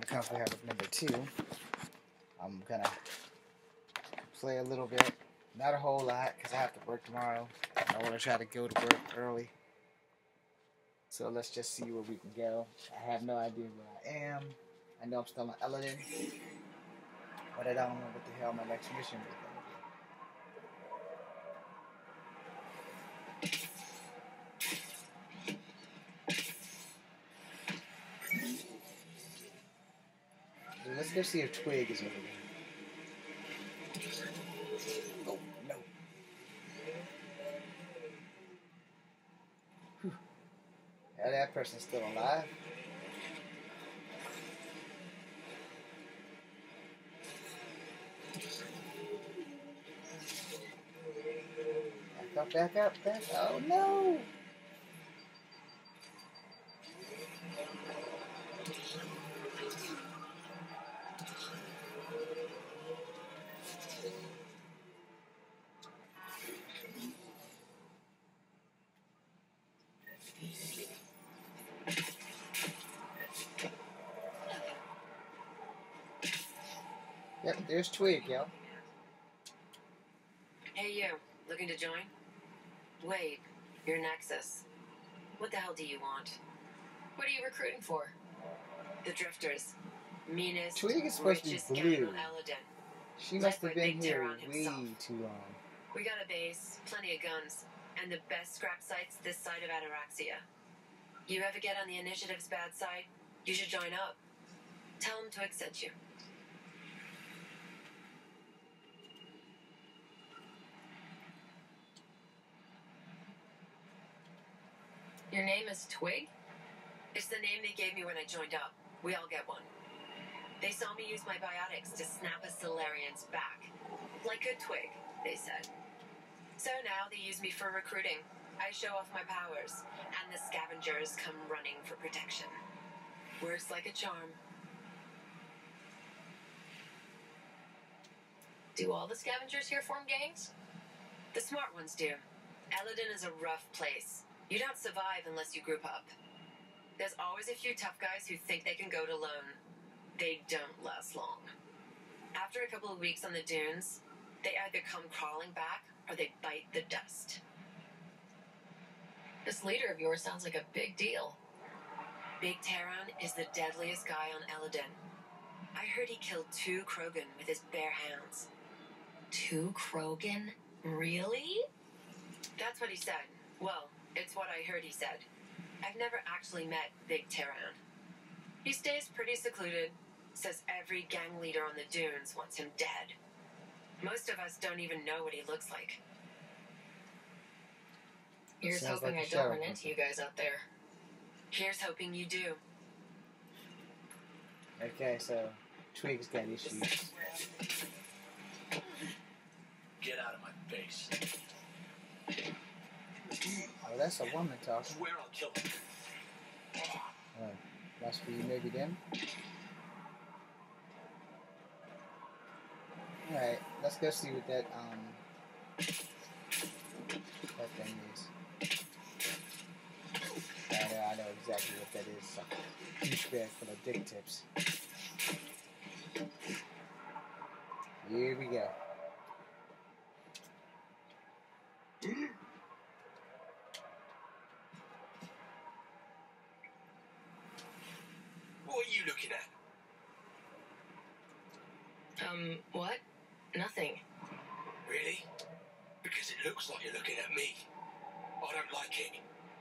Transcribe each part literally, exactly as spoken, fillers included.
come for Effect number two. I'm gonna play a little bit, not a whole lot, because I have to work tomorrow. I want to try to go to work early. So let's just see where we can go. I have no idea where I am. I know I'm still on Eldon, but I don't know what the hell my next mission is going to be. So let's go see if Twig is over there. Oh, no. Whew. Yeah, that person's still alive. Back up, back up, back up. Oh, no! Yep, there's Twig, yo. Hey, you. Looking to join? Wait, you're Nexus. What the hell do you want? What are you recruiting for? The Drifters. Meanest, Twig is supposed to be blue. She must have been here way too long. We got a base, plenty of guns, and the best scrap sites this side of Ataraxia. You ever get on the Initiative's bad side, you should join up. Tell them Twig sent you. Your name is Twig? It's the name they gave me when I joined up. We all get one. They saw me use my biotics to snap a Solarian's back. Like a twig, they said. So now they use me for recruiting. I show off my powers, and the scavengers come running for protection. Works like a charm. Do all the scavengers here form gangs? The smart ones do. Eldon is a rough place. You don't survive unless you group up. There's always a few tough guys who think they can go it alone. They don't last long. After a couple of weeks on the dunes, they either come crawling back or they bite the dust. This leader of yours sounds like a big deal. Big Terran is the deadliest guy on Eldon. I heard he killed two Krogan with his bare hands. Two Krogan? Really? That's what he said. Well, it's what I heard he said. I've never actually met Big Terran. He stays pretty secluded, says every gang leader on the dunes wants him dead. Most of us don't even know what he looks like. Here's Sounds hoping like I don't show. run into you guys out there. Here's hoping you do. Okay, so Twig's got issues. Get out of my face. Oh, that's a woman talking. Swear I'll kill him. Oh, must be maybe them. Alright, let's go see what that, um, that thing is. I know, I know exactly what that is. A huge bag full of dick tips. Here we go. What are you looking at? Um, what? Nothing. Really? Because it looks like you're looking at me. I don't like it.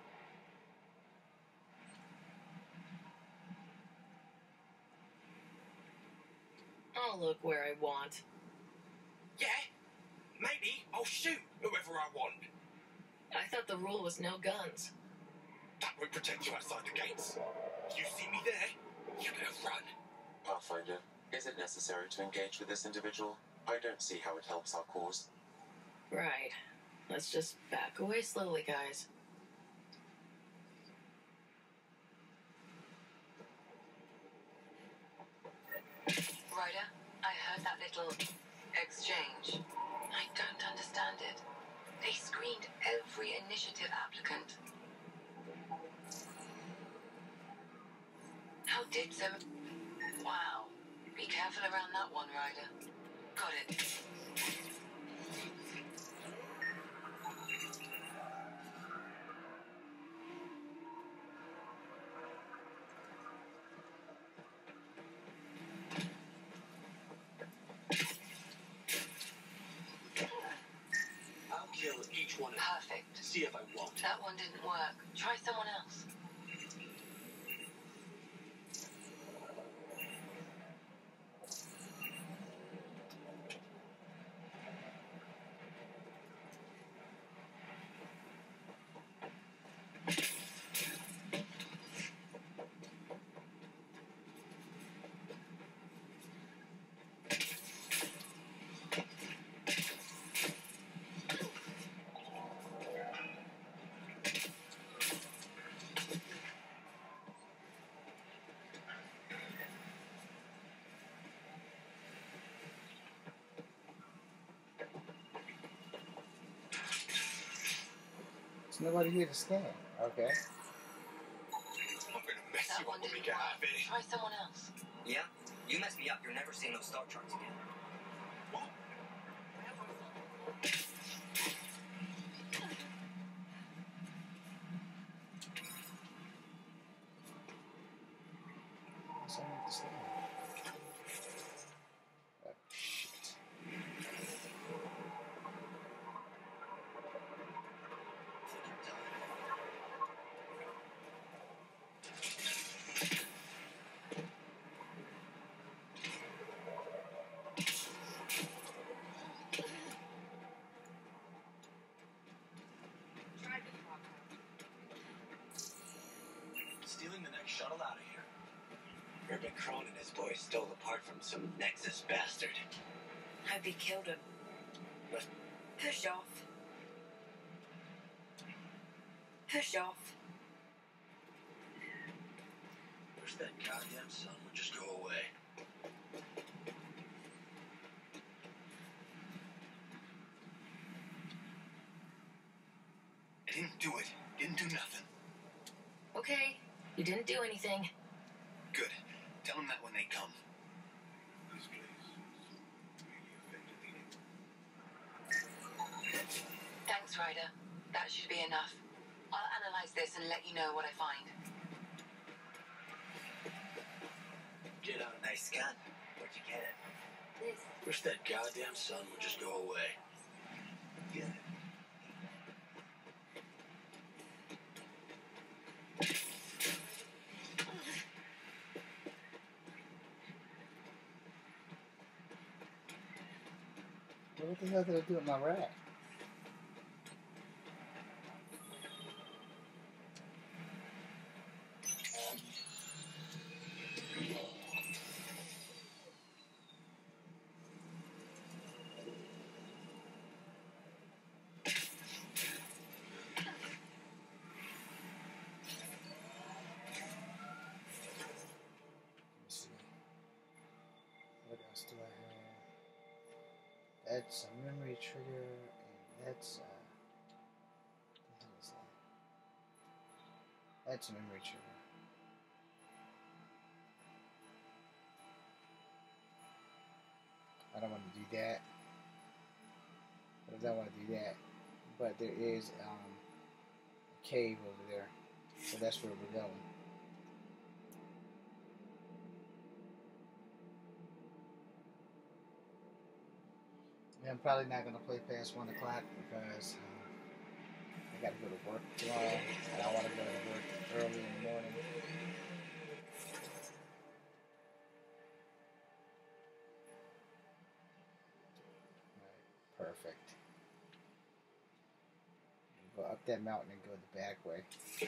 I'll look where I want. Yeah? Maybe I'll shoot whoever I want. I thought the rule was no guns. That would protect you outside the gates. If you see me there, you better run. Pathfinder, is it necessary to engage with this individual? I don't see how it helps our cause. Right. Let's just back away slowly, guys. Ryder, I heard that little exchange. I don't understand it. They screened every initiative applicant. How did some... Wow. Be careful around that one, Ryder. Got it. I'll kill each one of them. Perfect. See if I won't. That one didn't work. Try someone else. There's nobody here to stand. Okay. I'm gonna mess That you one up when we didn't get work. out of here. Try someone else. Yeah? You mess me up, you're never seeing those star charts again. What? Someone to stand. Oh, shit. Stealing the next shuttle out of here. Urban Kron and his boys stole the part from some Nexus bastard. Hope he killed him. What? Push off. Push off. Wish that goddamn sun would just go away. I didn't do it. Didn't do nothing. Okay. You didn't do anything. Good. Tell them that when they come. This place is really effective. Thanks, Ryder. That should be enough. I'll analyze this and let you know what I find. Get out a nice scan. Where'd you get it? This. Wish that goddamn sun would just go away. Get it? What the hell did I do with my rat? Let's see. What else do I have? That's a memory trigger, and that's uh, what the hell is that? That's a memory trigger. I don't want to do that. I don't want to do that. But there is um, a cave over there, so that's where we're going. I'm probably not going to play past one o'clock because um, I got to go to work tomorrow, and I want to go to work early in the morning. Right, perfect. Go up that mountain and go the back way.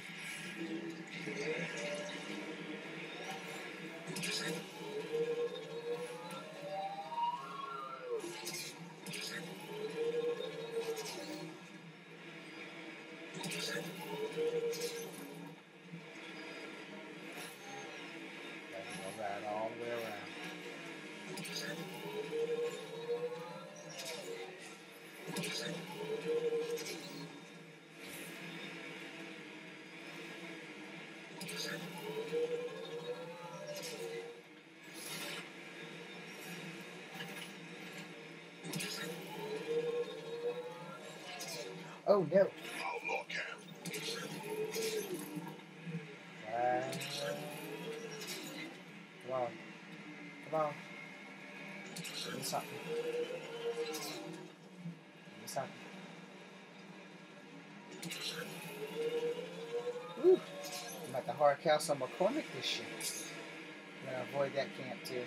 Go right all the way around. Oh no. Outlaw camp. Uh, come on. Come on. Give me something. Give me something. Woo. I'm at the hard castle on McCormick this shit. I'm gonna avoid that camp too.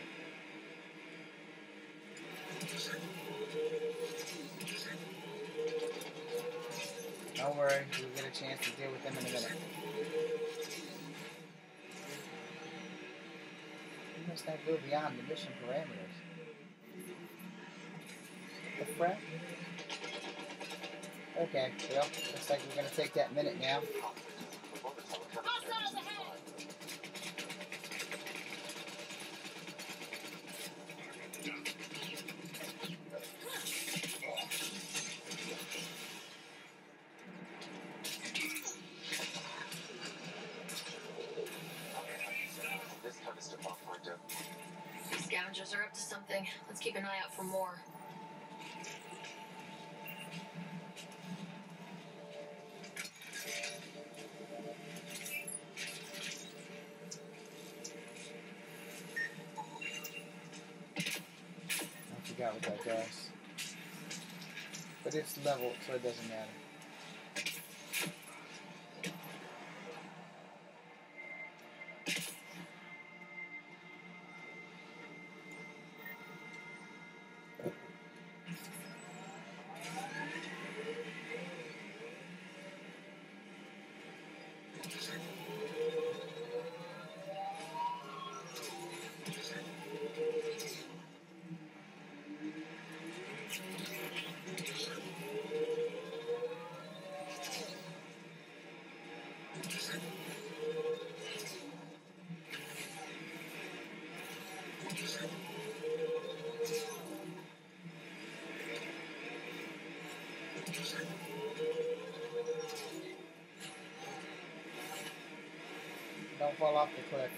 Don't worry, you'll get a chance to deal with them in a minute. You must not go beyond the mission parameters. The frick? Okay, well, looks like we're gonna take that minute now. This canister pathfinder. These scavengers are up to something. Let's keep an eye out for more. I forgot what that does. But it's leveled, so it doesn't matter. Don't fall off the cliff.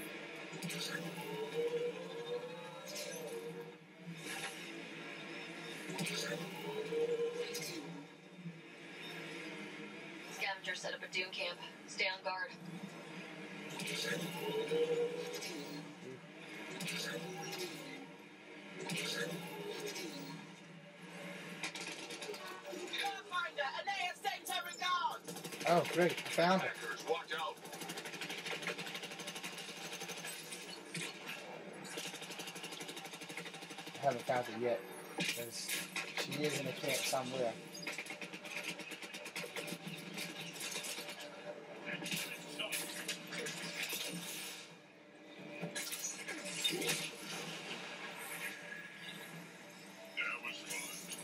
Scavenger set up a dune camp. Stay on guard. Oh, great. I found it. Hackers, watch out. I haven't found it yet. Because she is in a camp somewhere. That was fun.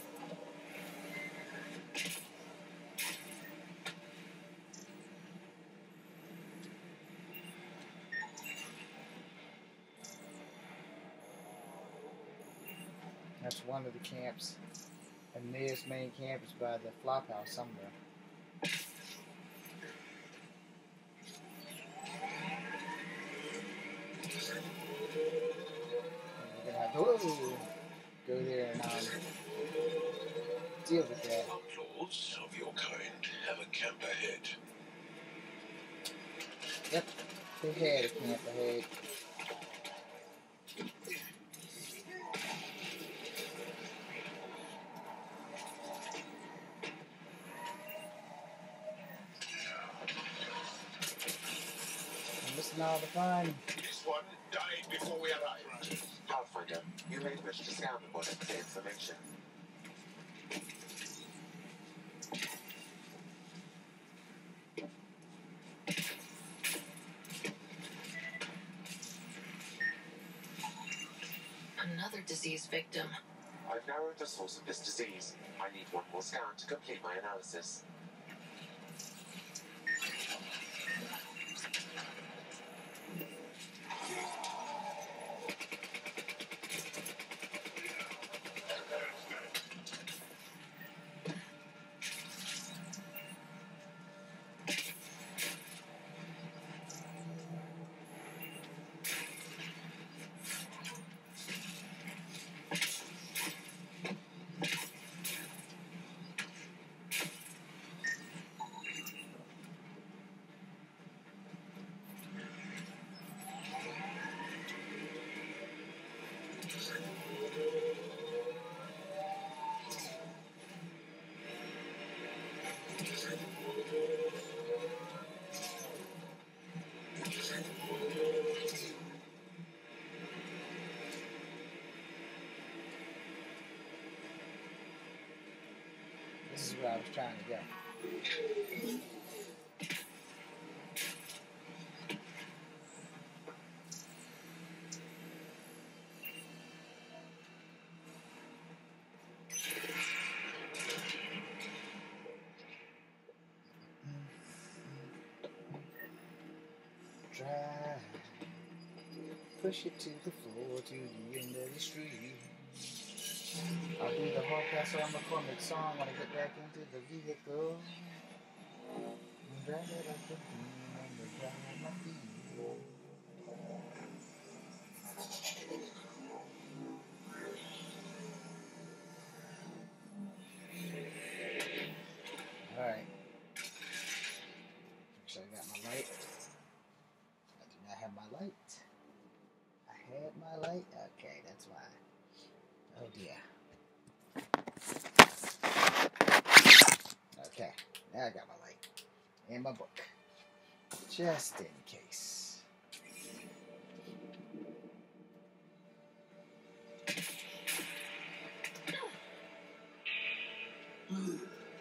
That's one of the camps. And Ania's main camp is by the flop house somewhere. And we're gonna have to whoa, go there and um, deal with that. Outlaws of your kind have a camp ahead. Yep, they had a camp ahead. I'm missing all the fun. This one died before we arrived. Pathfinder, you may wish to scan the body for information. Another disease victim. I've narrowed the source of this disease. I need one more scan to complete my analysis. where I was trying to go. Drive, push it to the floor, to the end of the street. I'll do the whole Castle McCormick song when I get back into the vehicle. Drive it up the beam and the drive my feet. Alright. Make sure I got my light. I do not have my light. I had my light. Okay, that's why. Oh dear. Okay, now I got my light. And my book. Just in case. Oh.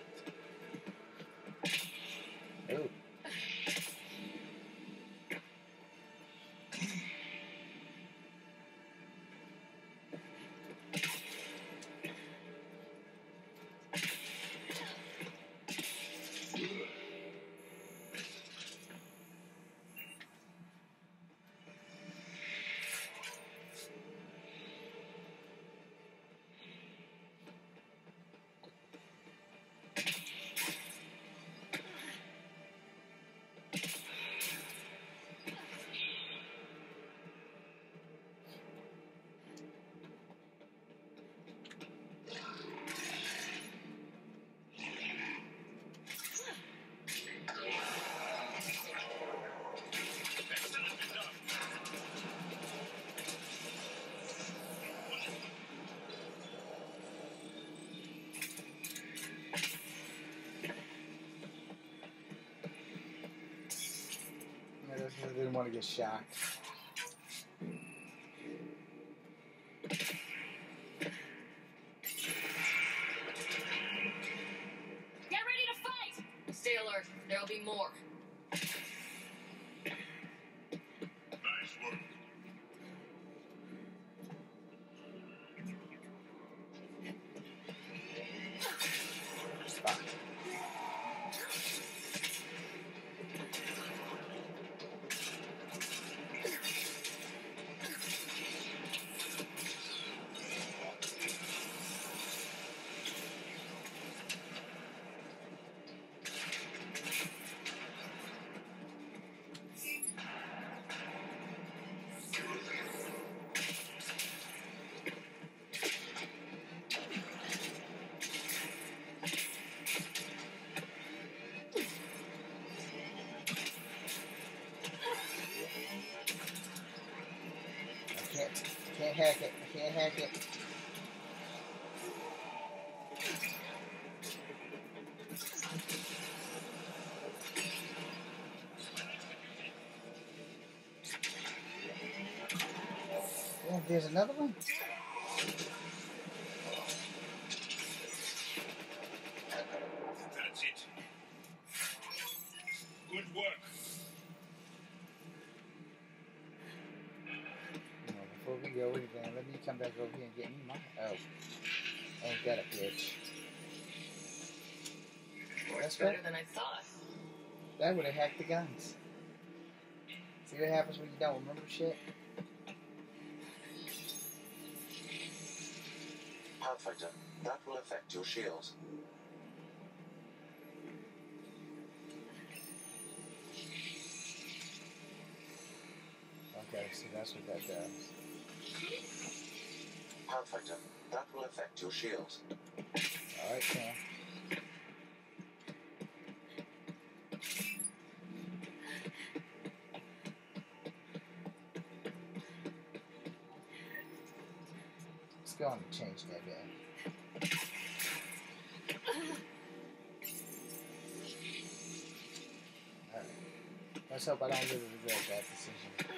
I didn't want to get shocked. Get ready to fight! Stay alert. There'll be more. Nice work. Spot. Can't hack it. I can't hack it. Yeah, there's another one. That's it. Good work. Before we go again, let me come back over here and get me my. Oh. Ain't that a bitch? Works better than I thought. That would have hacked the guns. See what happens when you don't remember shit? Pathfinder, that will affect your shield. Okay, so that's what that does. Pathfinder, that will affect your shield. Alright, Cam. Let's go on and change that guy. Alright. Let's hope I don't really regret that decision.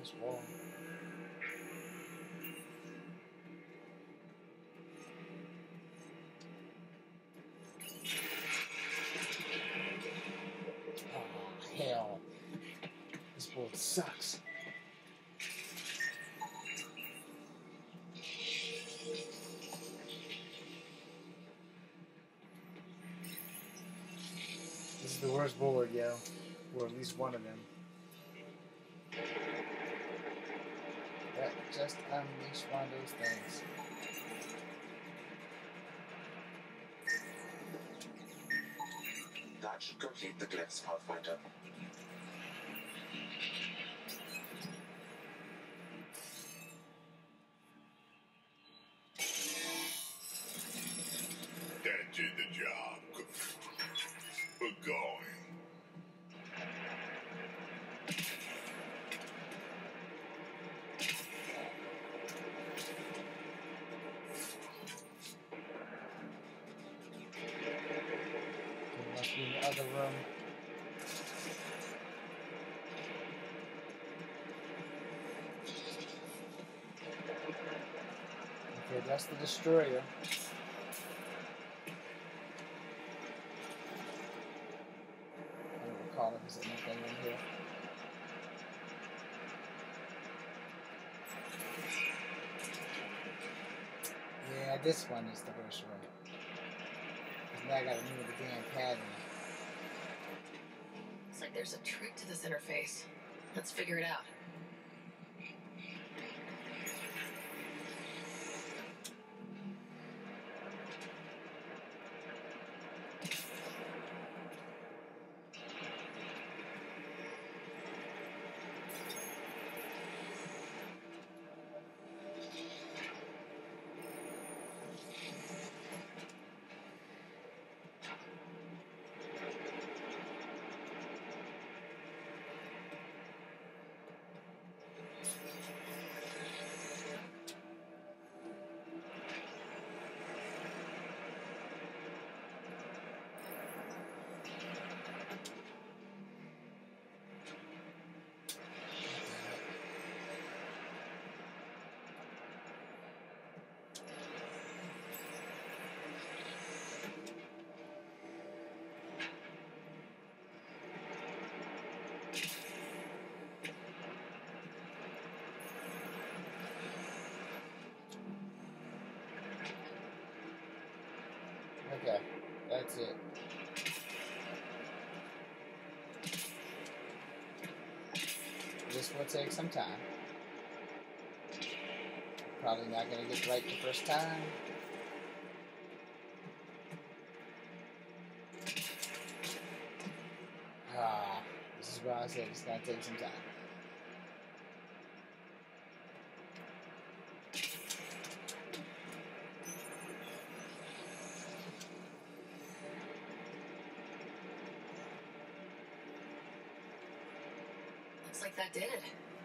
this wall. Oh, hell. This board sucks. This is the worst board, yo. Or at least one of them. That just unleashed one of those things. That should complete the glyphs, Pathfinder. That did the job. We're going. It must be in the other room. Okay, that's the destroyer. I don't recall if there's anything in here. Yeah, this one is the worst room. Because now I gotta move the damn pad in. Looks like there's a trick to this interface. Let's figure it out. Okay, that's it. This will take some time. Probably not going to get right the first time. Ah, this is why I said it's going to take some time. Looks like that did it.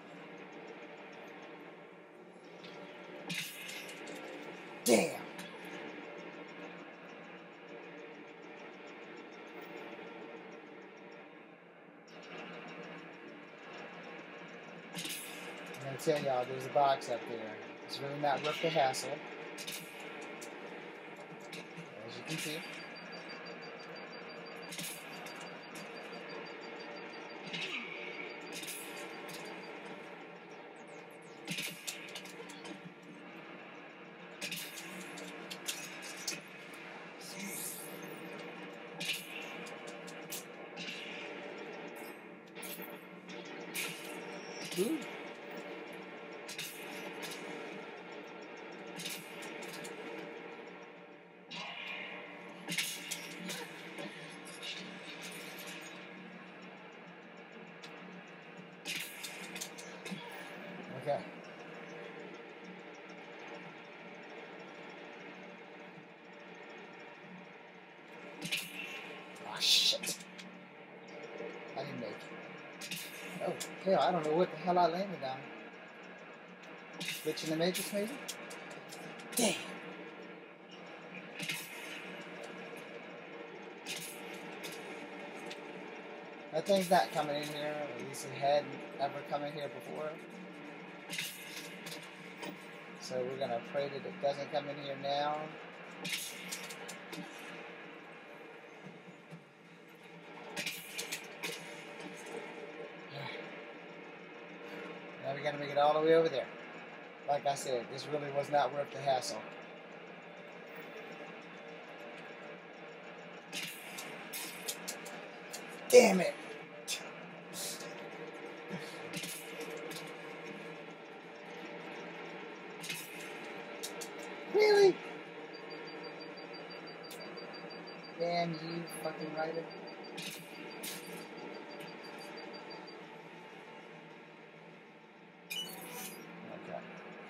Damn! I'm gonna tell y'all there's a box up there. It's really not worth the hassle. As you can see. Ooh. Okay. Ah, shit. I didn't make it. Oh, hell, I don't know what the hell I landed on. Glitch in the Matrix, maybe? Damn. That thing's not coming in here, or at least it hadn't ever come in here before. So we're gonna pray that it doesn't come in here now. Now we gotta make it all the way over there. Like I said, this really was not worth the hassle. Damn it! Really? Damn you, fucking writer. Okay.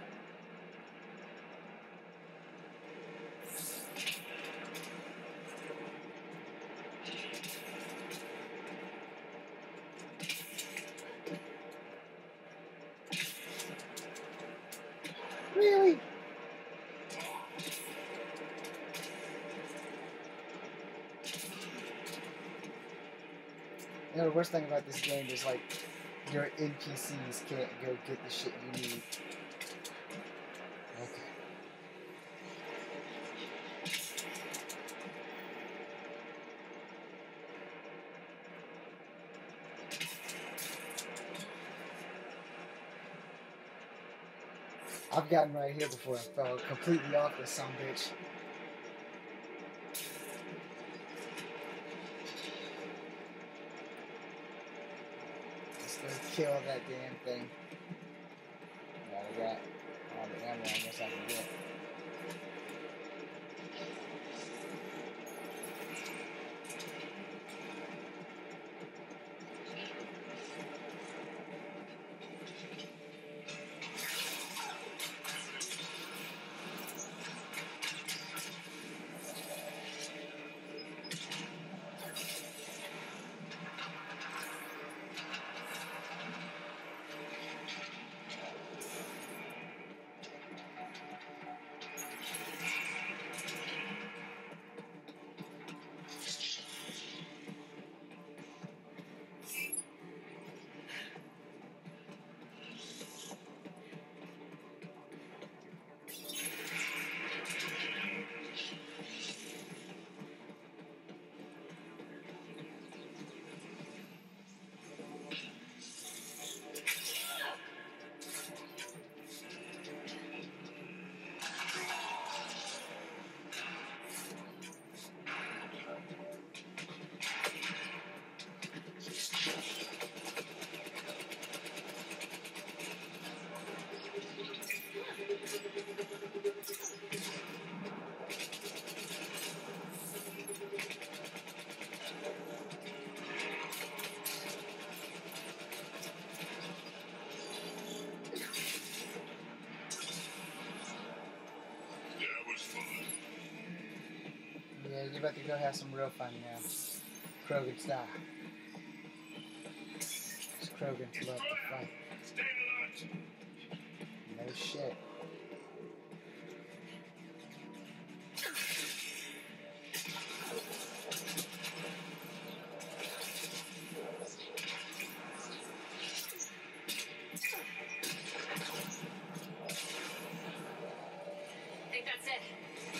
Really? You know, the worst thing about this game is like your N P Cs can't go get the shit you need. Okay. I've gotten right here before I fell completely off this son of a bitch. Let's kill that damn thing. Now we got all the ammo I guess I can get. Yeah, you're about to go have some real fun now. Krogan style. Because Krogans love to fight. No shit. I think that's it.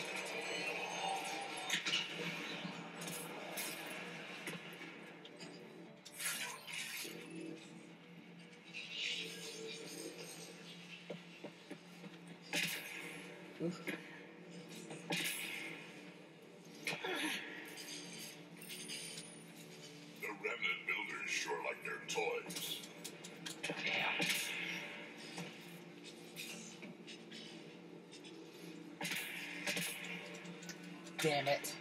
Oof. The remnant builders sure like their toys. Damn it.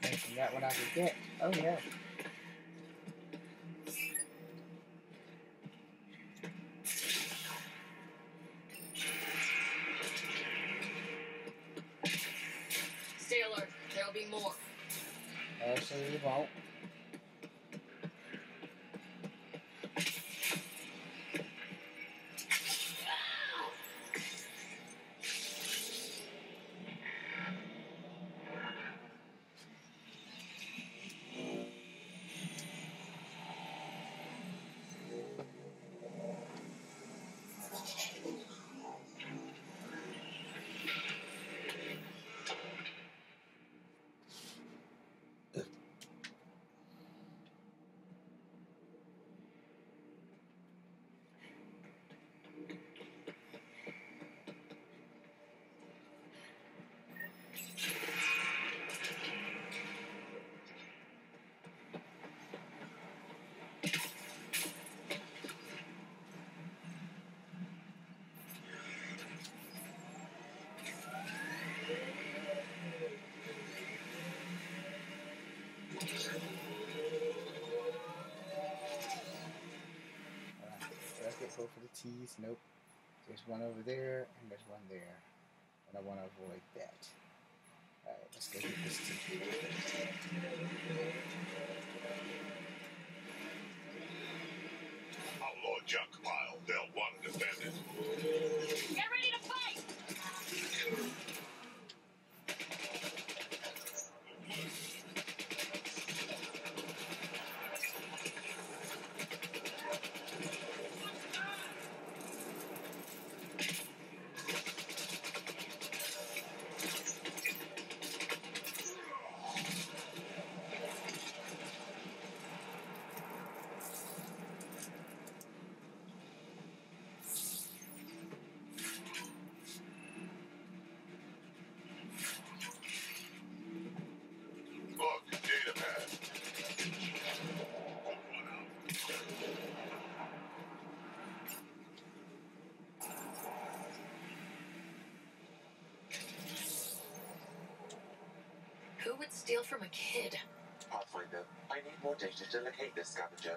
anything from that one I could get. Oh yeah. Stay alert. There'll be more. Actually, you won't. Go for the T's. Nope. There's one over there, and there's one there. And I want to avoid that. Alright, let's go get this T. Outlaw junk pile. They'll want to defend it. Get ready to fight! Look, data pad. Hold one out. Who would steal from a kid? Pathfinder, I need more data to locate this scavenger.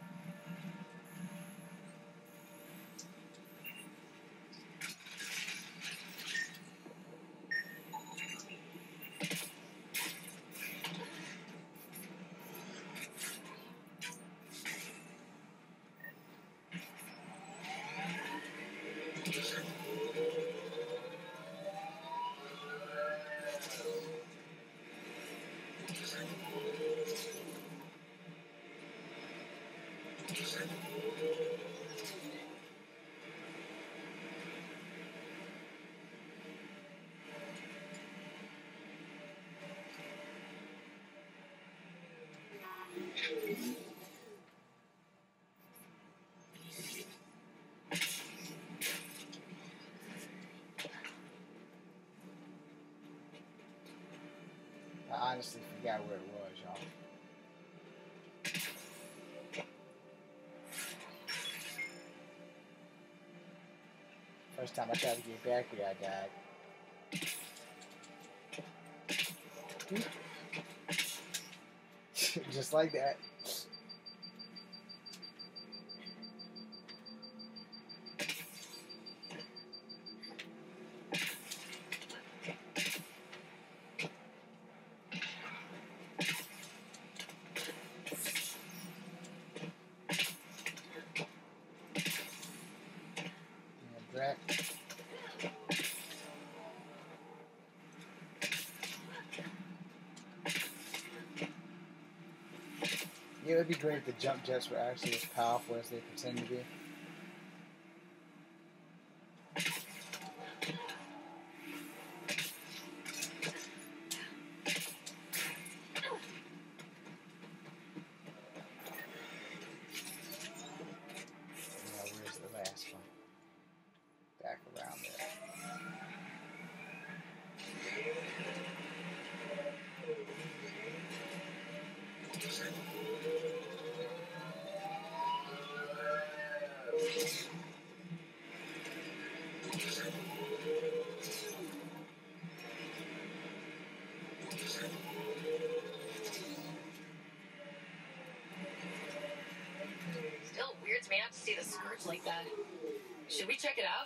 I honestly forgot where it was, y'all. First time I tried to get back here, I died. Just like that. Brett. Yeah, it would be great if the jump jets were actually as powerful as they pretend to be. Now, where's the last one? Back around there. a scourge like that. Should we check it out?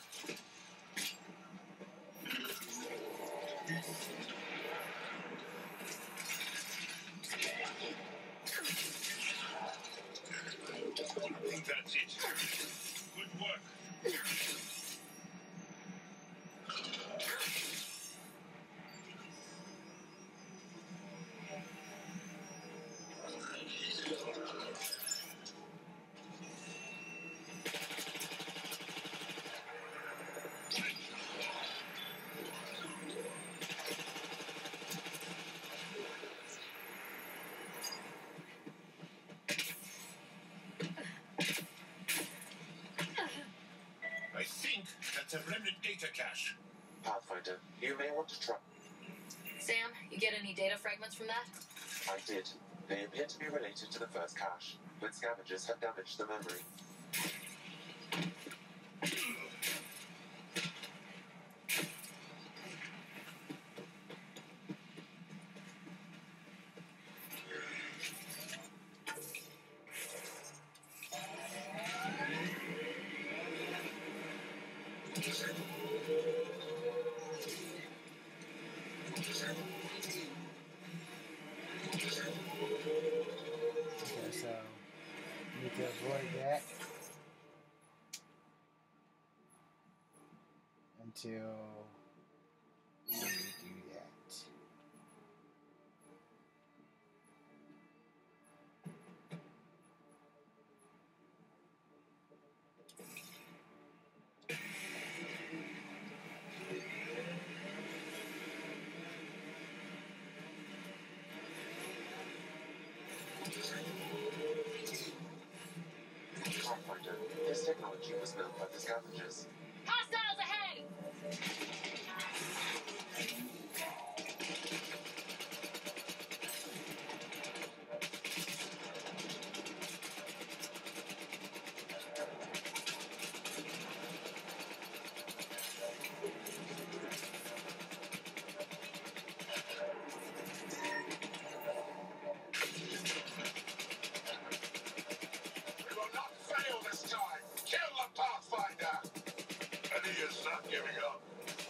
I think that's it. Good work. I think that's a remnant data cache. Pathfinder, you may want to try. Sam, you get any data fragments from that? I did. They appear to be related to the first cache, but scavengers have damaged the memory. Okay, so need to avoid that until we do that. Pathfinder, this technology was built by the scavengers. Hostiles ahead! We will not fail this time. Kill the Pathfinder. Aniea's not giving up.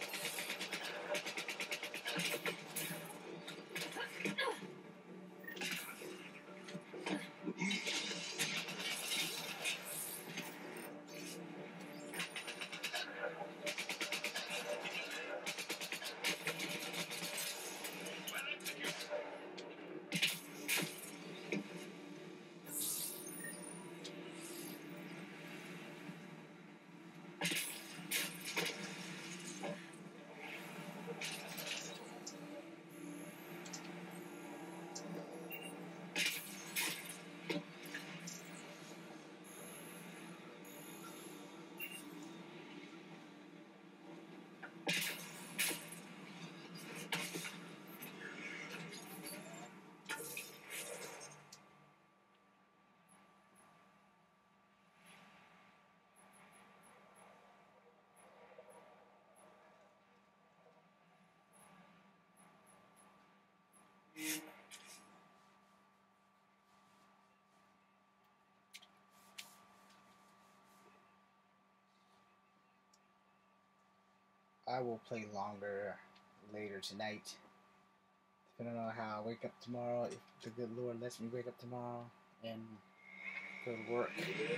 I will play longer later tonight, depending on how I wake up tomorrow. If the good Lord lets me wake up tomorrow and go to work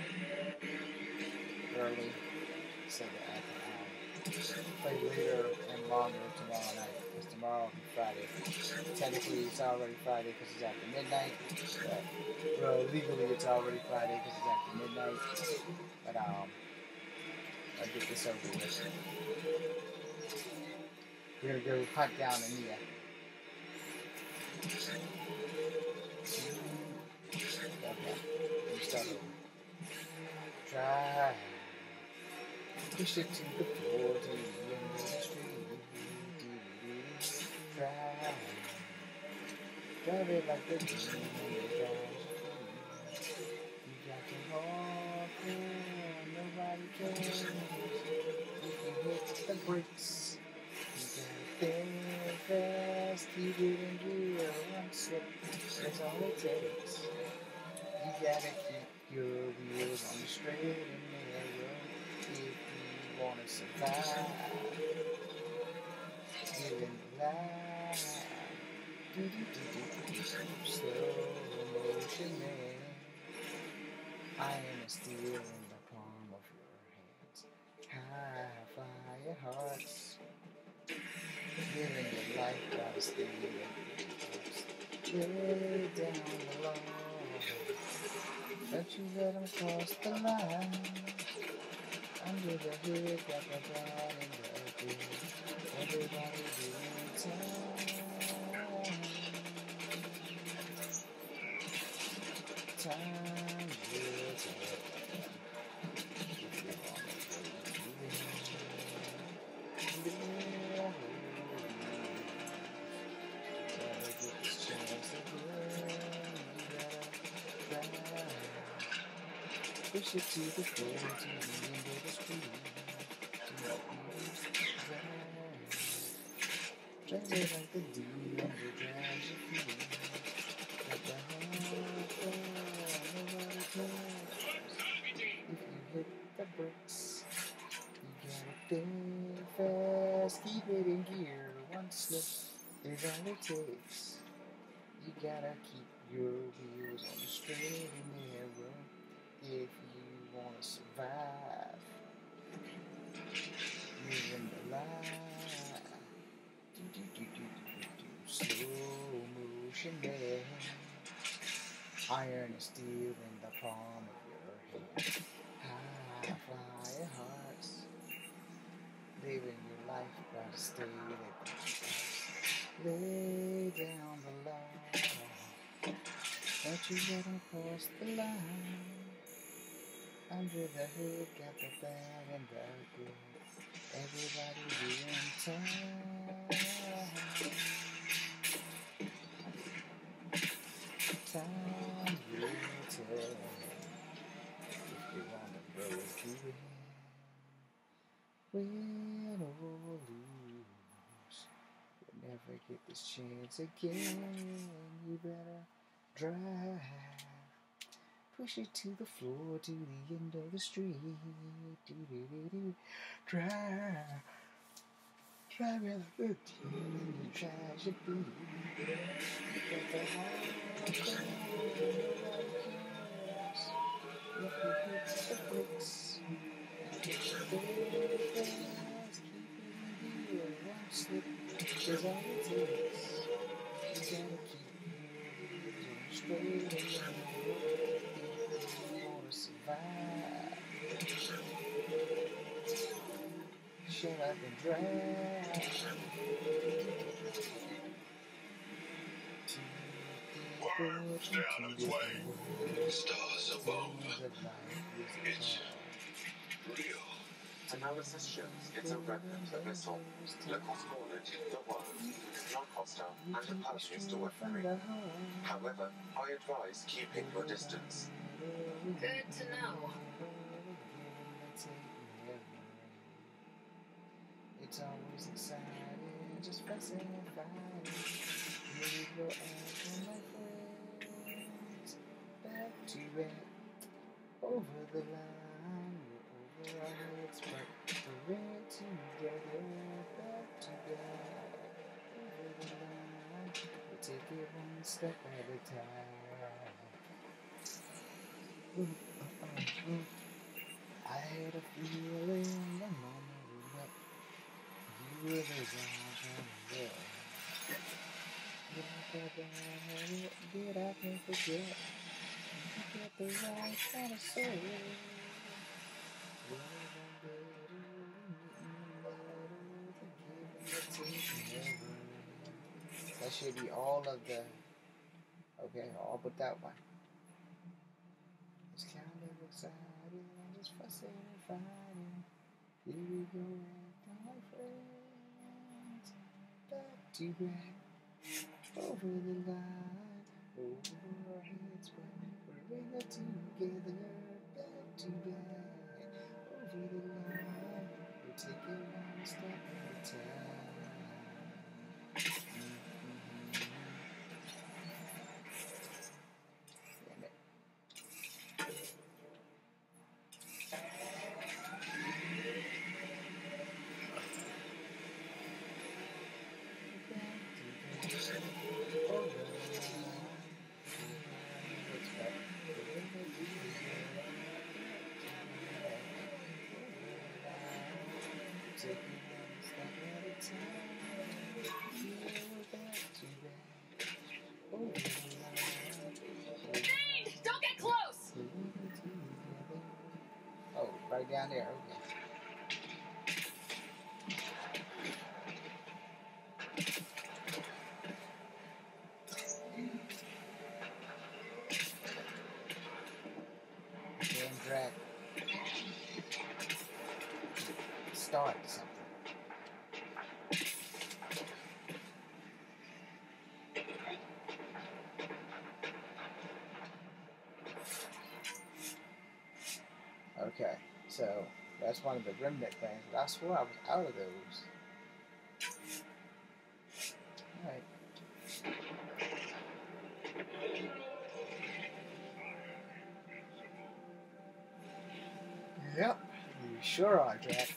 early, so that I can um, play later and longer tomorrow night. Because tomorrow will be Friday. Technically, it's already Friday because it's after midnight. But, well, legally, it's already Friday because it's after midnight. But um, I'll get this over with. We're gonna go hunt down Aniea. Okay, let's start over. Try. Push it to the floor, to the end of the street. Try. Drive it like the dream drives you. You got to walk in, nobody cares. You can hit the brakes. You gotta think fast, you didn't do a one slip. That's all it takes. You gotta keep your wheels on the straight and narrow. If you wanna survive, living the life. Do do do do do do slow motion man. Iron is steel in the palm of your hands. High fire hearts. Living your life by the steel in your hearts. Lay down the law. Don't you let them cross the line. Under the hood, got the bride in the hood. Everybody doing time. Time will tell. If you're on the road to win. Yeah, gotta get this chance again. You gotta try. Push it to the floor, to the end of the street. To the drive. Drive it like the D under drives your feet. Got the hard floor, nobody cares. If you hit the bricks, you gotta think fast. Keep it in gear, one slip is all it takes. You gotta keep your wheels on the straight and narrow. If you wanna survive, living the life. Do do do do do do slow motion man. Iron and steel in the palm of your hand. High flying hearts. Living your life by the state of the house. Lay down the law. Don't you let them cross the line. Under the hood, got the bad and the good. Everybody doing time. Time will tell if you're on the road to win. Win or lose, you'll never get this chance again. You better drive. Push it to the floor, to the end of the street. Do do do do. Try, try with a good team, and you try your beat. Got the hard thing, nobody cares. If you hit the bricks, get your very fast. Keep it in gear, one slip is all it takes. You gotta keep your wheels on straight and narrow. Survive. Shut up and drive. Worms down its way, stars above. It's real. Analysis shows it's a remnant of Isol. Locals call it the Worm, non hostile and impervious to weaponry. However, I advise keeping your distance. Good to know. It's always exciting, just fussing and fighting. Here we go after my friends. Back to back, over the line. We're over our heads, but we're in it together. Back to back, over the line. We take it one step at a time. Ooh, uh, uh, uh. I had a feeling the moment we met, you were the one I love. Did I can forget? You got the right kind of soul. That should be all of the. Okay, all but that one. It's kind of exciting, just fussing and fighting. Here we go, acting like friends. Back to back, over the line, over our heads, but we're in it together. Back to back, over the line. We take it one step at a time. Mm-hmm. Damn it. taking one step at a time. You were back to back. Oh, Hey! Don't get close! oh, right down there. Okay. Damn drag. Start something. Okay, so that's one of the remnant things, but I swear I was out of those. Alright. Yep, you sure are, Jack.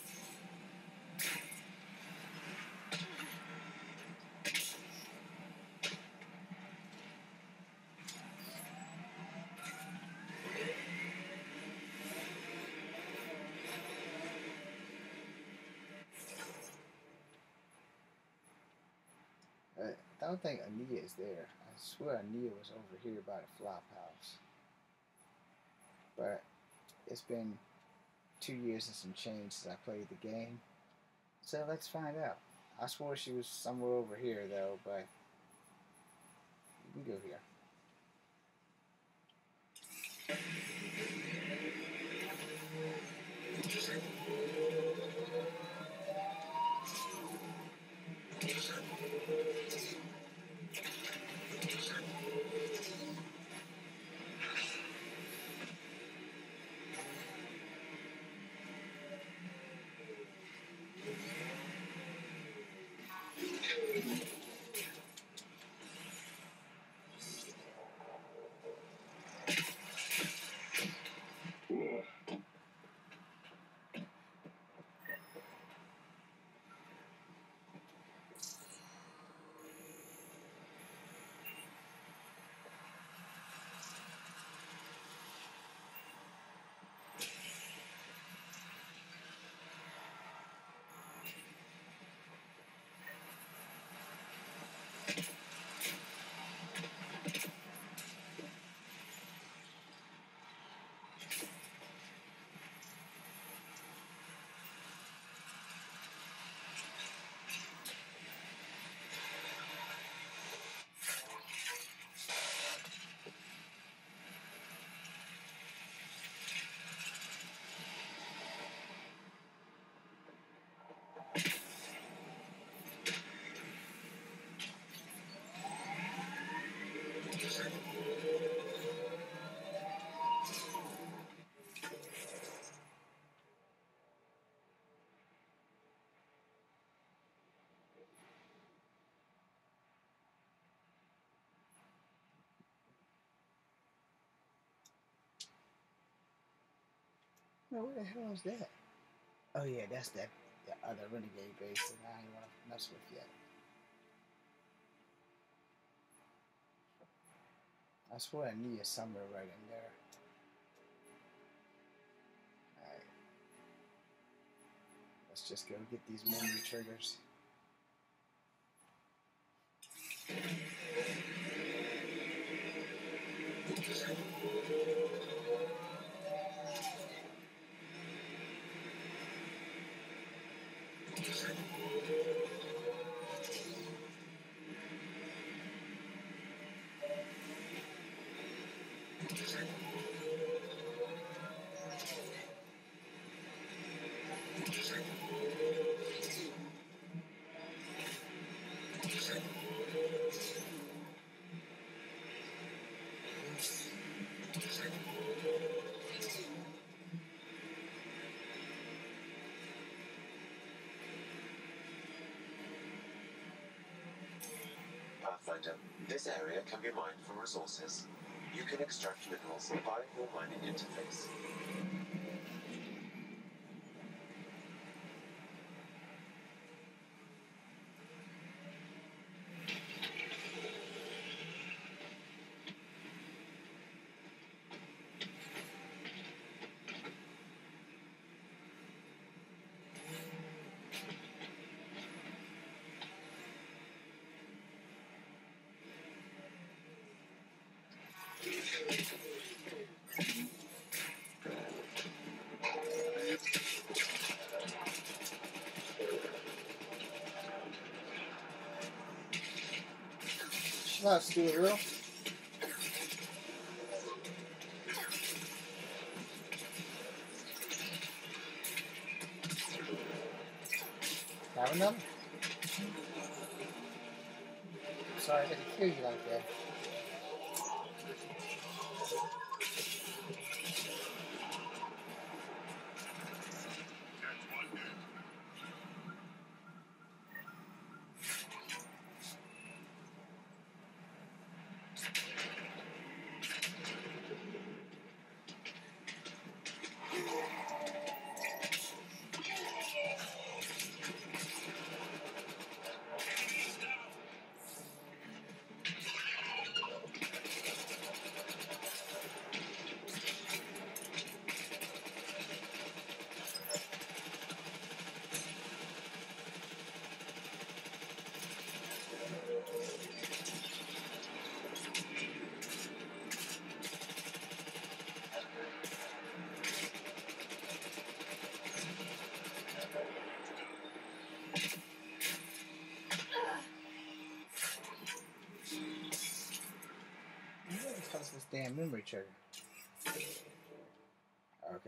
I don't think Aniea is there. I swear Aniea was over here by the flop house. But it's been two years and some change since I played the game. So let's find out. I swore she was somewhere over here though, but we can go here. Now, where the hell is that? Oh yeah, that's that, that other renegade base that I ain't want to mess with yet. I swear I need somewhere right in there. Alright. Let's just go get these memory triggers. Pathfinder, this area can be mined for resources. You can extract minerals by your mining interface. Not Stuart Real. Have another? Sorry, I didn't hear you like that. What's this damn memory trigger? Okay.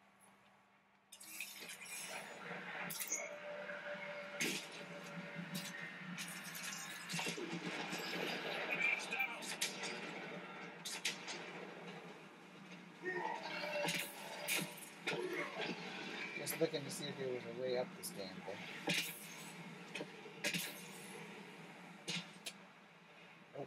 Just looking to see if there was a way up this damn thing. Nope.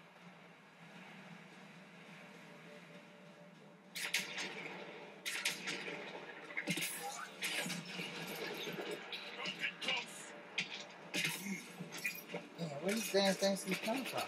Man, where these damn things keep coming from?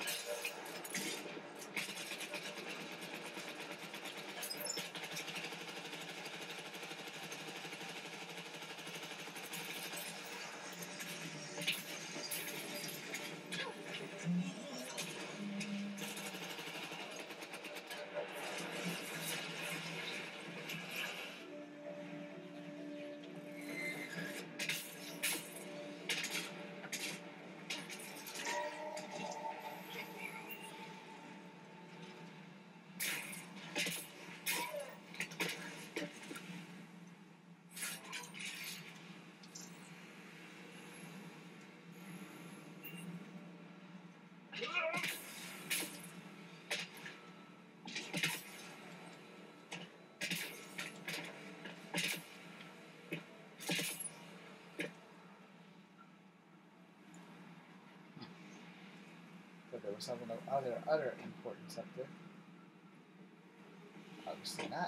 But there was something of other other importance up there. Obviously not.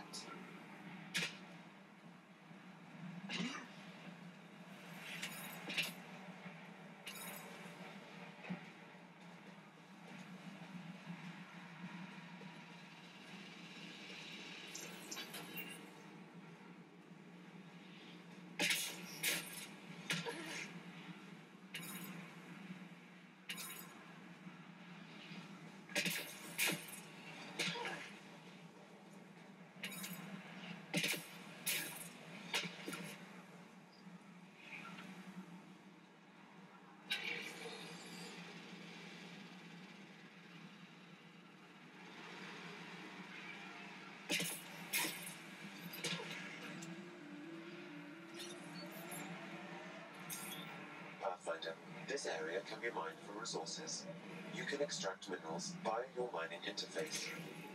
Pathfinder, this area can be mined for resources. You can extract minerals via your mining interface.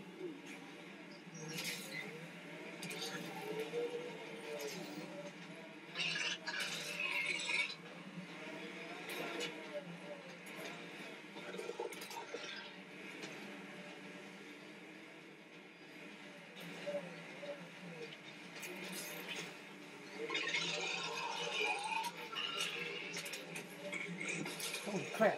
Holy crap.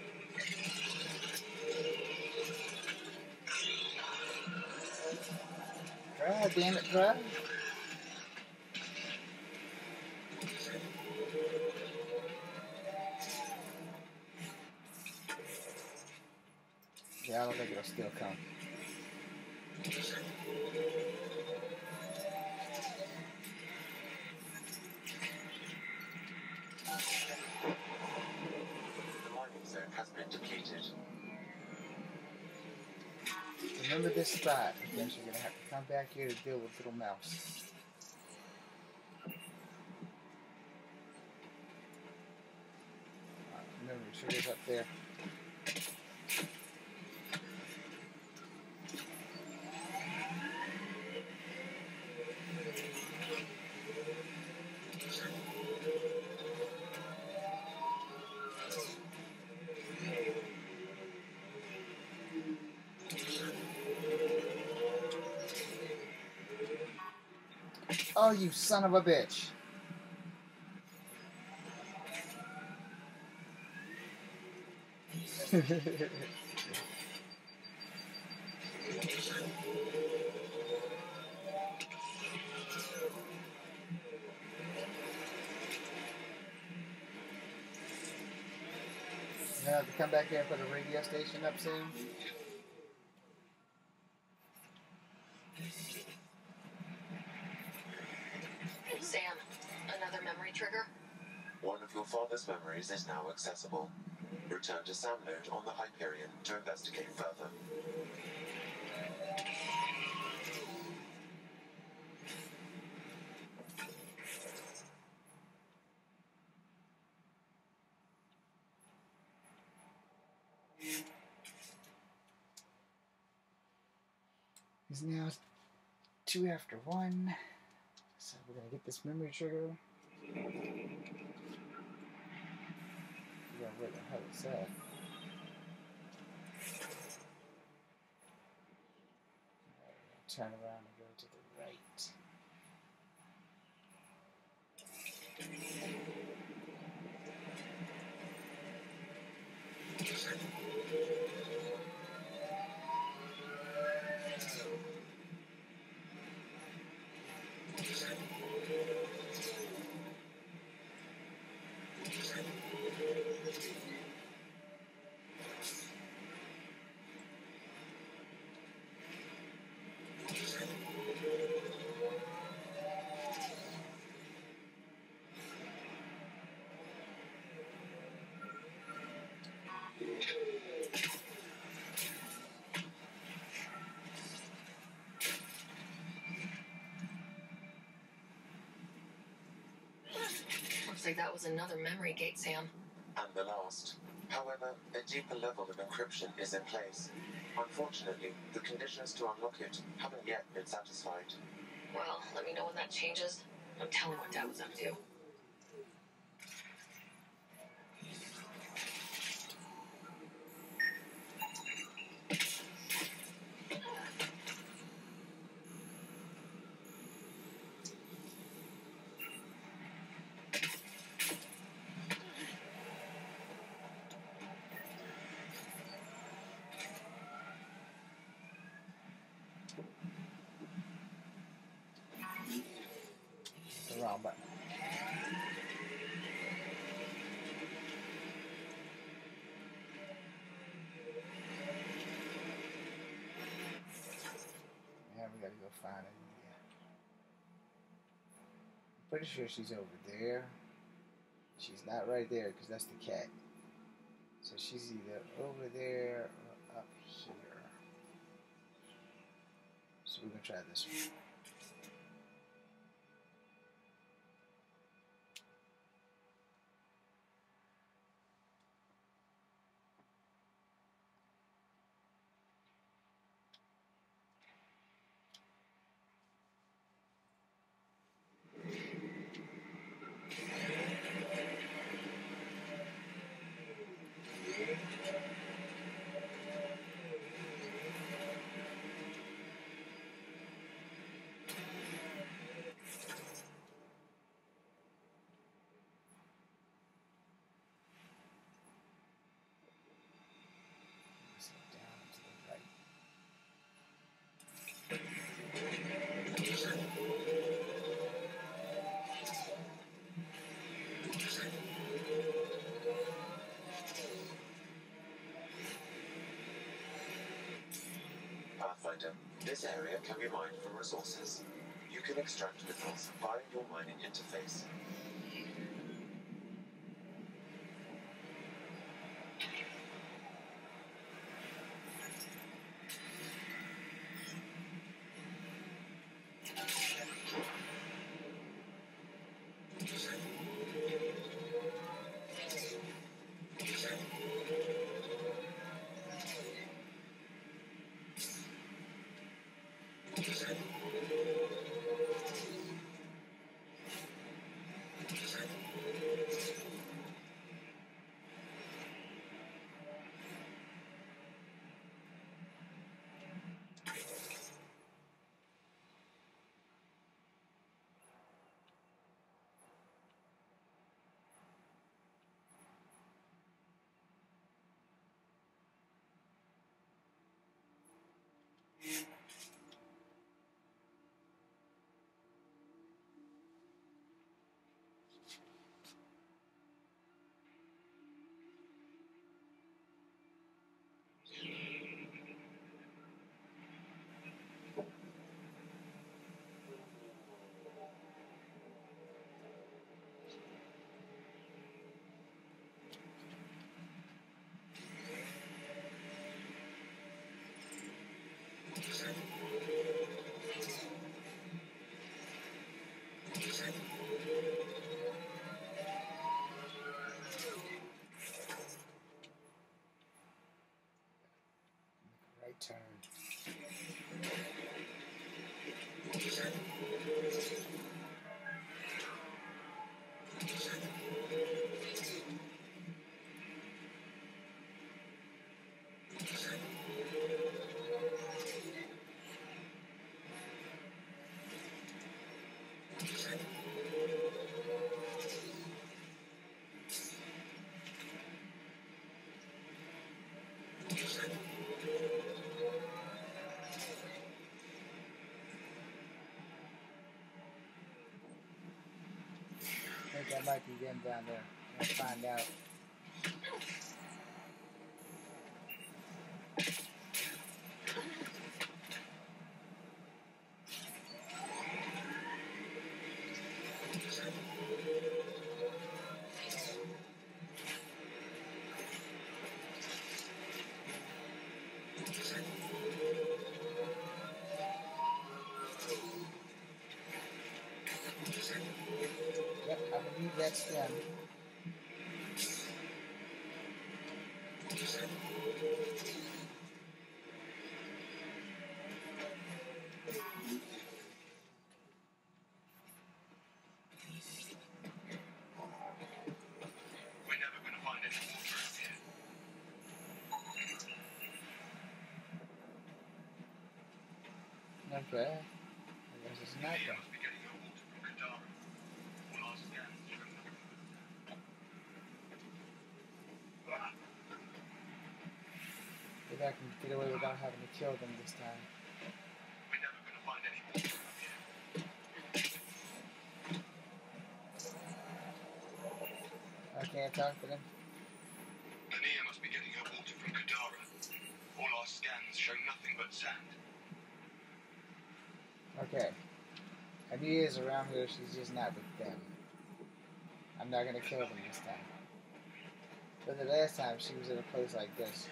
Drive, damn it, drive. Yeah, I don't think it'll still come. The mining zone has been depleted. remember this spot. I guess you're gonna have to come back here to deal with Little Mouse. Alright, remember, trigger's up there. Oh, you son of a bitch. You have to come back here and put a radio station up soon. Sam, another memory trigger? One of your father's memories is now accessible. Return to Sam Node on the Hyperion to investigate further. It's now two after one. So we're gonna get this memory trigger. Figure out where the hell it's at. Turn around and go to the right. Looks like that was another memory gate, Sam. And the last. However, a deeper level of encryption is in place. Unfortunately, the conditions to unlock it haven't yet been satisfied. Well, let me know when that changes. I'm telling what Dad was up to. The wrong button. Yeah, we gotta go find Aniea. I'm pretty sure she's over there. She's not right there because that's the cat. So she's either over there or up here. So we're gonna try this one. Down to the right. Pathfinder, this area can be mined for resources. You can extract minerals via your mining interface. I think I might be them down there. I'll find out. Yep, I believe that's them. We're never going to find any water up here. Okay. I guess it's not Aniea them. must be getting her water from Kadara. All our scans show nothing but sand. Maybe I can get away without having to kill them this time. We're never going to find any water up here. I can't talk to them. Aniea must be getting her water from Kadara. All our scans show nothing but sand. Okay. Aniea is around here, she's just not with them. I'm not gonna kill them this time. But the last time she was in a place like this.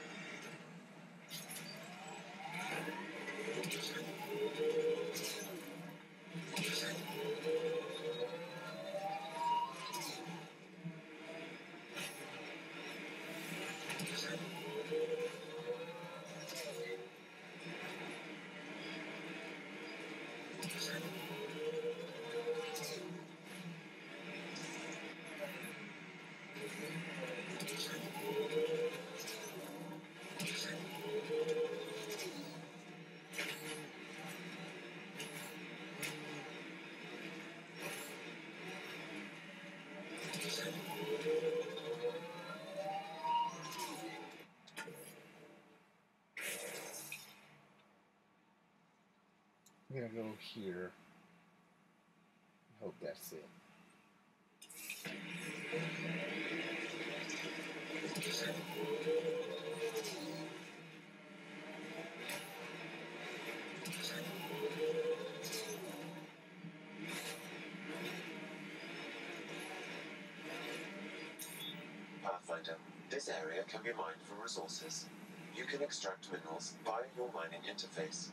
I'm gonna go here. I hope that's it. Pathfinder, this area can be mined for resources. You can extract minerals via your mining interface.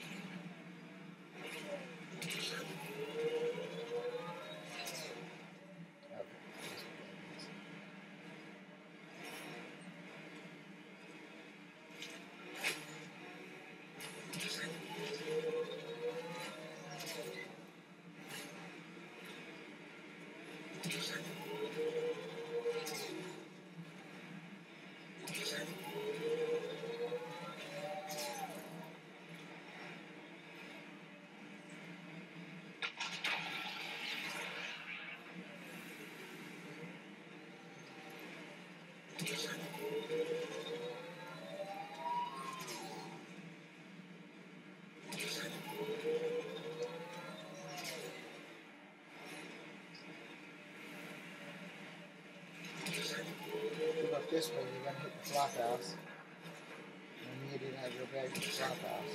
Go up this way, you're gonna hit the flop house. And you didn't have to go back to the flop house.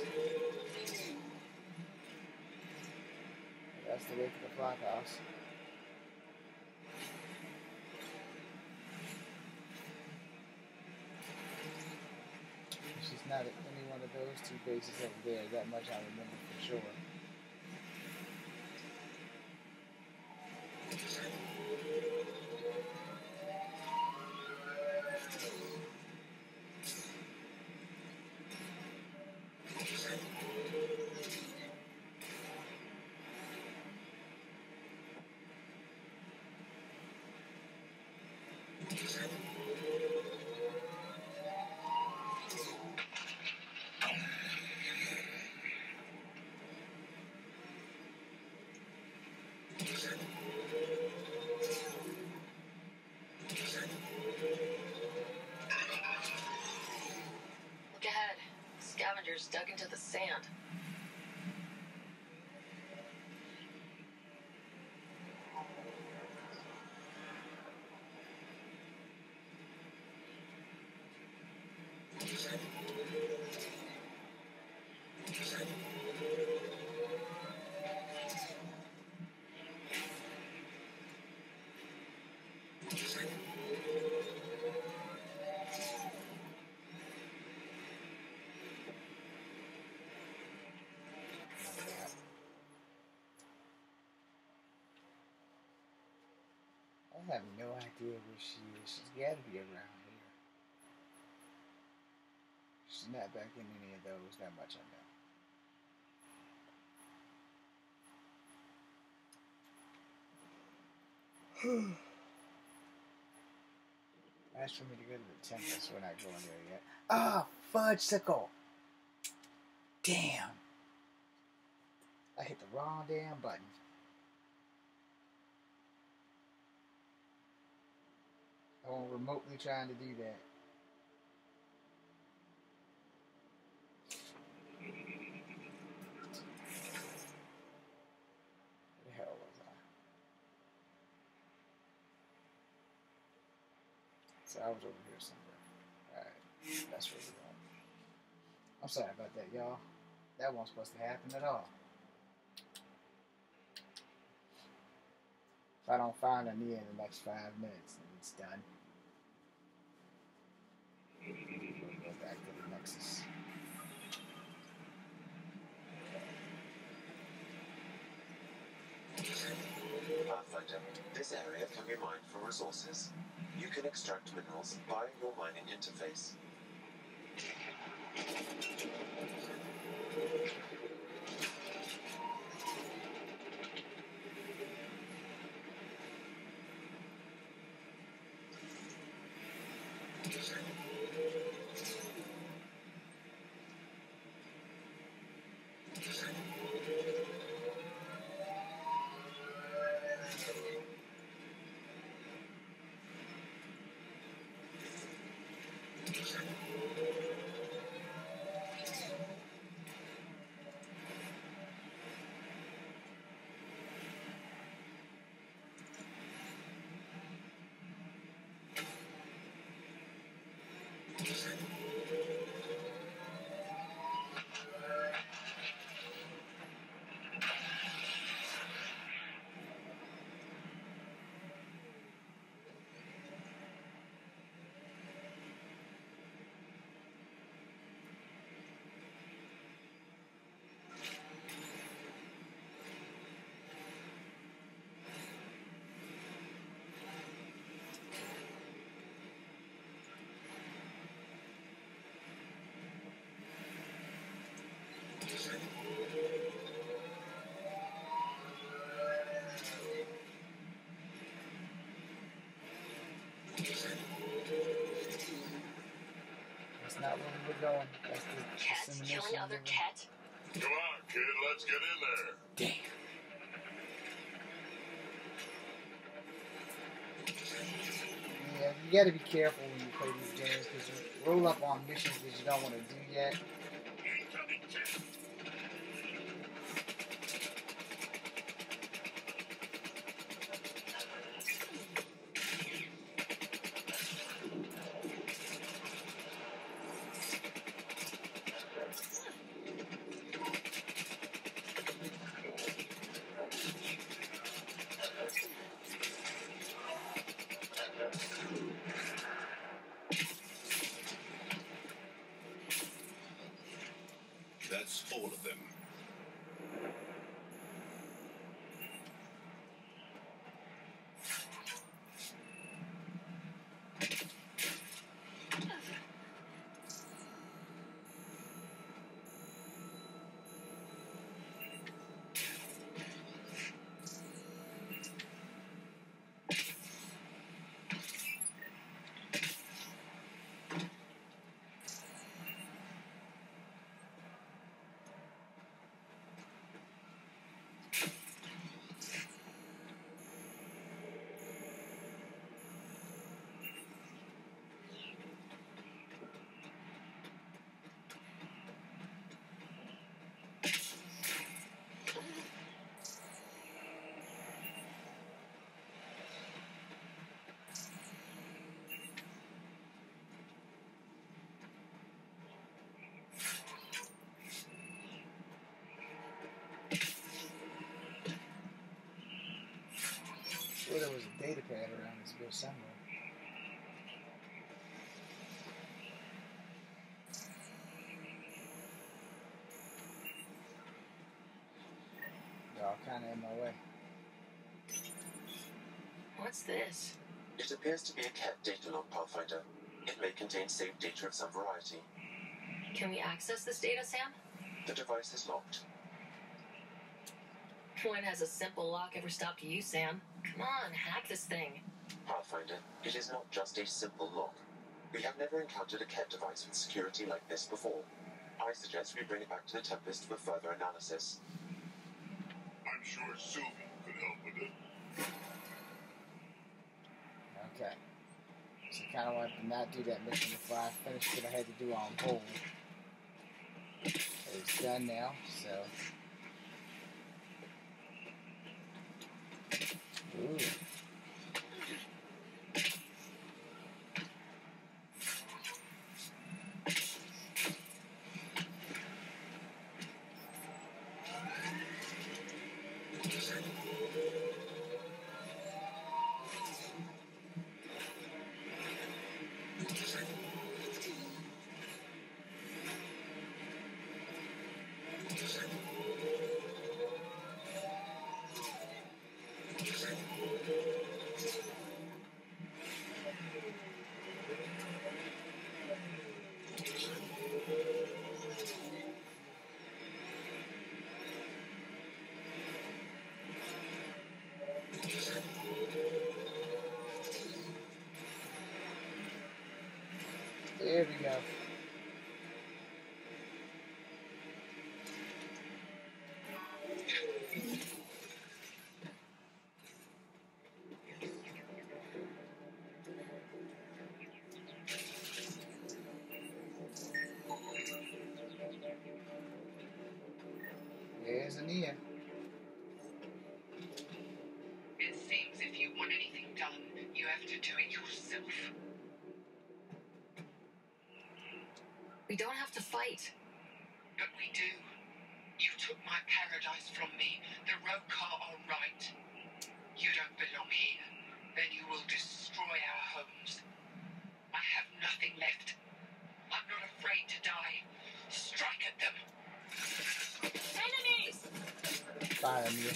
That's the way to the flop house. She's not at any one of those two bases over there. That much I remember for sure. Look ahead. Scavengers dug into the sand. I have no idea where she is. She's got to be around here. She's not back in any of those. That much I know. Ask for me to go to the temple, so we're not going there yet. Ah, fudgesicle! Damn! I hit the wrong damn button. I was remotely trying to do that. Where the hell was I? So I was over here somewhere. Alright, that's where we're going. I'm sorry about that, y'all. That wasn't supposed to happen at all. If I don't find Aniea in the next five minutes, then it's done. We'll go back to the Nexus. Pathfinder, this area can be mined for resources. You can extract minerals via your mining interface. That's not where we were going. That's the Cats dissemination killing other of the- cat? Come on, kid, let's get in there. Damn. Yeah, you gotta be careful when you play these games because you roll up on missions that you don't want to do yet. Incoming cat. That's all of them. around this bitch somewhere. They're all kind of in my way. What's this? It appears to be a cat data log, Pathfinder. It may contain saved data of some variety. Can we access this data, Sam? The device is locked. When has a simple lock ever stopped you, Sam? Come on, hack this thing. Pathfinder, it is not just a simple lock. We have never encountered a cat device with security like this before. I suggest we bring it back to the Tempest for further analysis. I'm sure Sylvan could help with it. Okay. So I kind of wanted to not do that mission before I finished what I had to do on hold. It's done now, so. Ooh. There we go. There's Aniea. It seems if you want anything done, you have to do it yourself. We don't have to fight. But we do. You took my paradise from me. The Rokar are right. You don't belong here. Then you will destroy our homes. I have nothing left. I'm not afraid to die. Strike at them. Enemies! Bye, Aniea.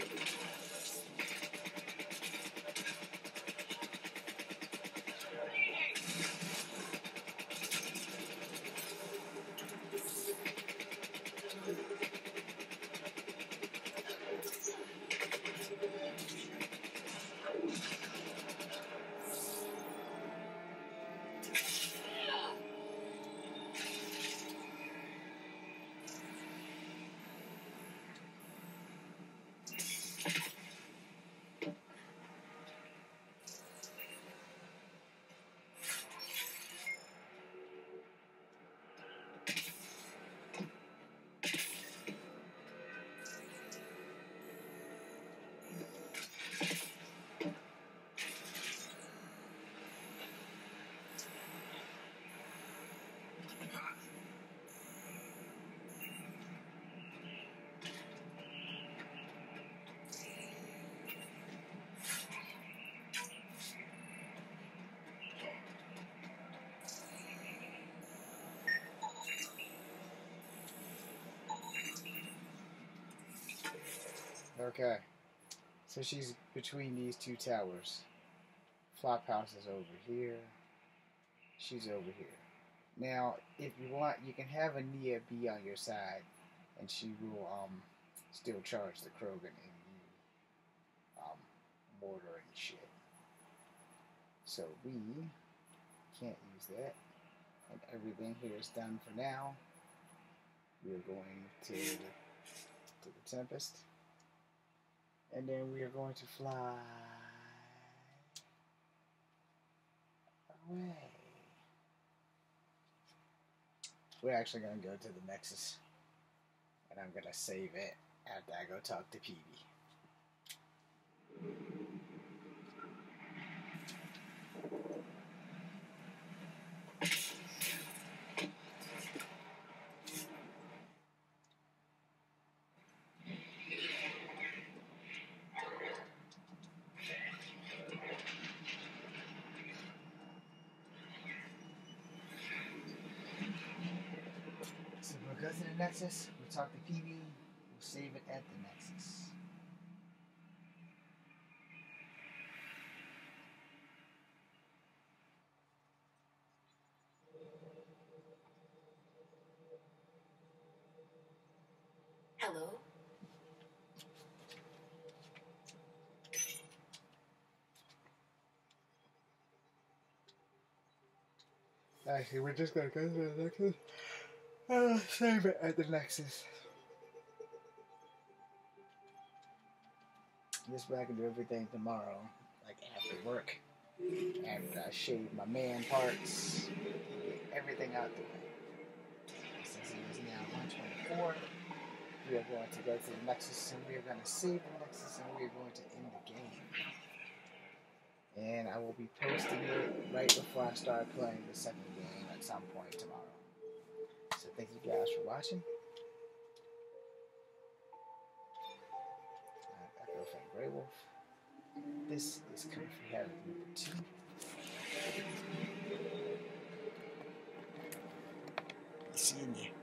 Okay. So she's between these two towers. Flophouse is over here. She's over here. Now, if you want, you can have Aniea be on your side, and she will um still charge the Krogan and you um mortar and shit. So we can't use that, and everything here is done for now. We are going to the, to the Tempest. And then we are going to fly away. We're actually going to go to the Nexus. And I'm going to save it after I go talk to P B. to the Nexus. We'll talk to P B. We'll save it at the Nexus. Hello? Actually, we're just gonna go to the Nexus. Uh, save it at the Nexus. This way I can do everything tomorrow, like after work, after I shave my man parts, get everything out the way. Since it is now one twenty-four, we are going to go to the Nexus and we are going to save the Nexus and we are going to end the game. And I will be posting it right before I start playing the second game at some point tomorrow. So thank you guys for watching. I'm Echo from Grey Wolf. This is Comfy Habit number two. See you in there.